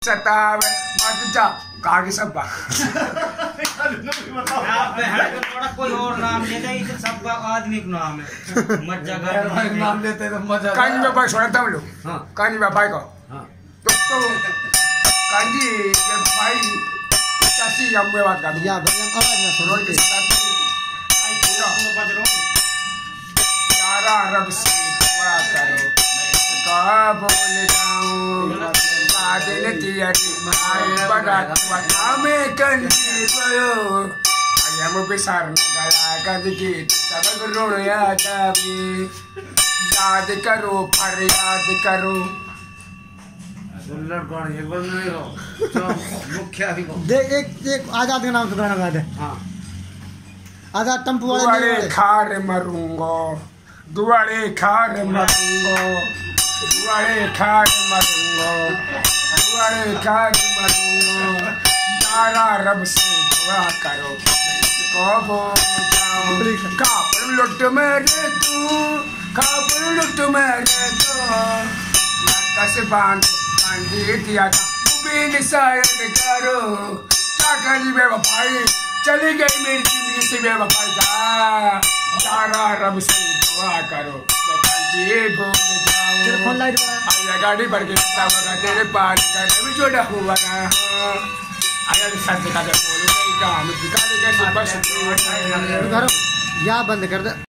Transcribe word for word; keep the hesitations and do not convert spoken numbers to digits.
सतावे मत जा कहा के सब बात कोई और नाम लेते इसे सब आदमी का नाम है मत जा नाम लेते तो मजा कांजी में भाई सुनता हूँ लोग हाँ कांजी में भाई को हाँ तो तो कांजी ये भाई चाची हम में बात कर या भाई हम आवाज ना सुनो रोज यारा रब से दुआ करो कहा बोल जाऊं दिल तियरी आए बड़ा वता में कंजी गयो हम बिसार गया कद की सबक रोया जावे याद करो फरियाद करो सुल्लड़ कौन एक बार नहीं हो तो मुखिया ही को देख एक एक आजाद का नाम से गाना गा दे हाँ आजाद टम्पू वाले दुआरे खार मरूंगा दुआरे खार मरूंगा दुआरे खार मरूंगा दुआरे खार मरूंगा यारा रब से दुआ करो को बोल जाऊं काबुल लुट मेरे तू काबुल लुट मेरे तू कस बांध बांधी दिया था बिन शायद करो चाका जी बेवफाई चली गई मेरी जिंदगी से बेवफाई जा यारा रब से दुआ करो जी भूल तेरे फोन जाऊं लाइट बना आया गाड़ी भर के बताऊंगा तेरे पार का भी जोड़ा हुआ ना आया सच का बोलूं नहीं काम दिखा दे कैसे बस घर या बंद कर दे।